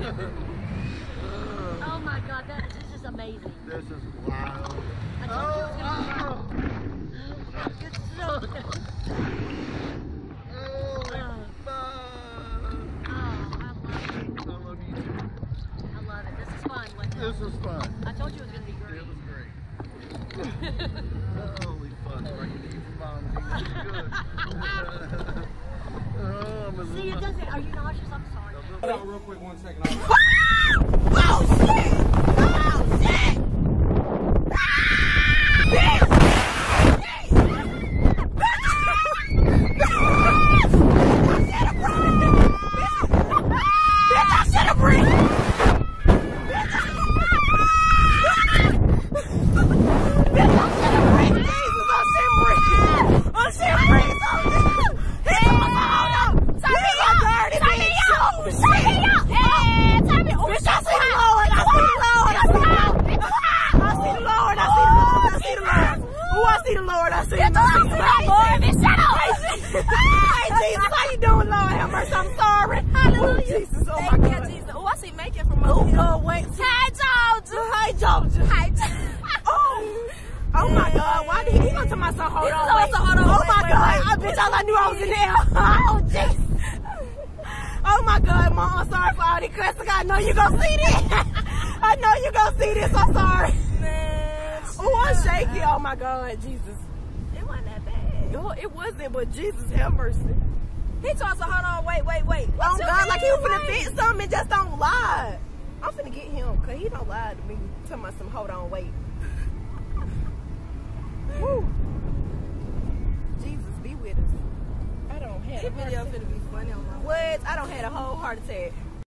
Oh my God, this is amazing. This is wild. I told you it was gonna be great. It's so good. I love you too. I love it. This is fun. This is fun. I told you it was gonna be great. It was great. Holy fuck, right? You vomiting. That's good. See, it doesn't. Are you nauseous? I'm sorry. Hold on real quick, 1 second. Oh shit! Oh shit! Oh my God, why did he gonna tell myself hold on? Oh my God, bitch, all I knew I was in there. Oh jeez. Oh my God, Mom, I'm sorry for all the cussing. I know you gonna see this. I know you gonna see this. I'm sorry. Man, oh, I'm shaky. Oh my God, Jesus. It wasn't that bad. Oh, it wasn't, but Jesus have mercy. He told us, hold on, wait. Oh God, like he was finna fix something and just don't lie. I'm finna get him, cause he don't lie to me. Tell me some hold on, wait. Woo. Jesus be with us. I don't have This video finna be funny on my what? I don't have a whole heart attack.